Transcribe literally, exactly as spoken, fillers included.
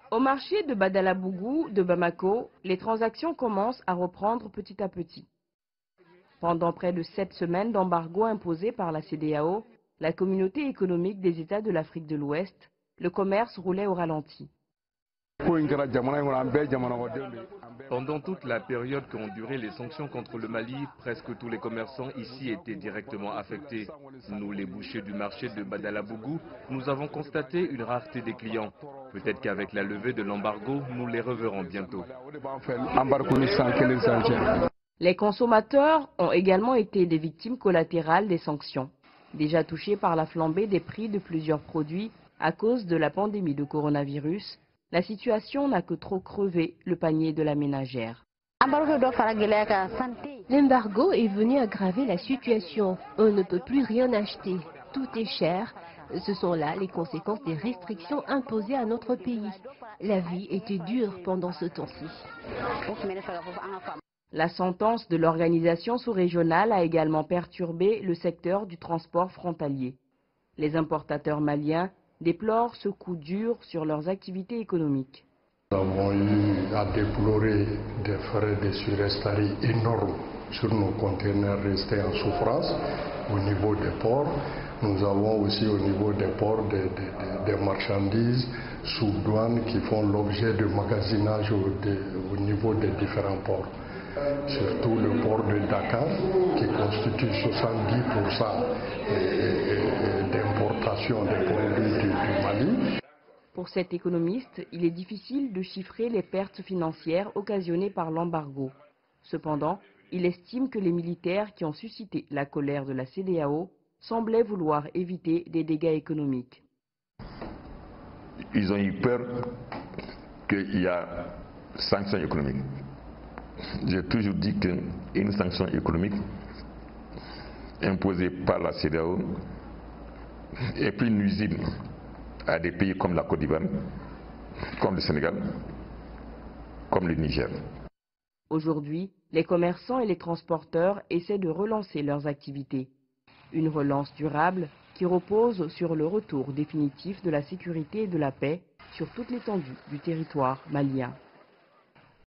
Au marché de Badalabougou de Bamako, les transactions commencent à reprendre petit à petit. Pendant près de sept semaines d'embargo imposé par la C E D E A O, la communauté économique des États de l'Afrique de l'Ouest, le commerce roulait au ralenti. Pendant toute la période qu'ont duré les sanctions contre le Mali, presque tous les commerçants ici étaient directement affectés. Nous, les bouchers du marché de Badalabougou, nous avons constaté une rareté des clients. Peut-être qu'avec la levée de l'embargo, nous les reverrons bientôt. Les consommateurs ont également été des victimes collatérales des sanctions, déjà touchés par la flambée des prix de plusieurs produits à cause de la pandémie de coronavirus. La situation n'a que trop crevé le panier de la ménagère. L'embargo est venu aggraver la situation. On ne peut plus rien acheter. Tout est cher. Ce sont là les conséquences des restrictions imposées à notre pays. La vie était dure pendant ce temps-ci. La sentence de l'organisation sous-régionale a également perturbé le secteur du transport frontalier. Les importateurs maliens déplorent ce coup dur sur leurs activités économiques. Nous avons eu à déplorer des frais de surestarie énormes sur nos conteneurs restés en souffrance au niveau des ports. Nous avons aussi au niveau des ports des, des, des marchandises sous douane qui font l'objet de magasinage au, de, au niveau des différents ports. Surtout le port de Dakar qui constitue soixante-dix pour cent d'importation des produits du, du Mali. Pour cet économiste, il est difficile de chiffrer les pertes financières occasionnées par l'embargo. Cependant, il estime que les militaires qui ont suscité la colère de la C E D E A O semblaient vouloir éviter des dégâts économiques. Ils ont eu peur qu'il y a sanctions économiques. J'ai toujours dit qu'une sanction économique imposée par la C E D E A O est plus nuisible à des pays comme la Côte d'Ivoire, comme le Sénégal, comme le Niger. Aujourd'hui, les commerçants et les transporteurs essaient de relancer leurs activités. Une relance durable qui repose sur le retour définitif de la sécurité et de la paix sur toute l'étendue du territoire malien.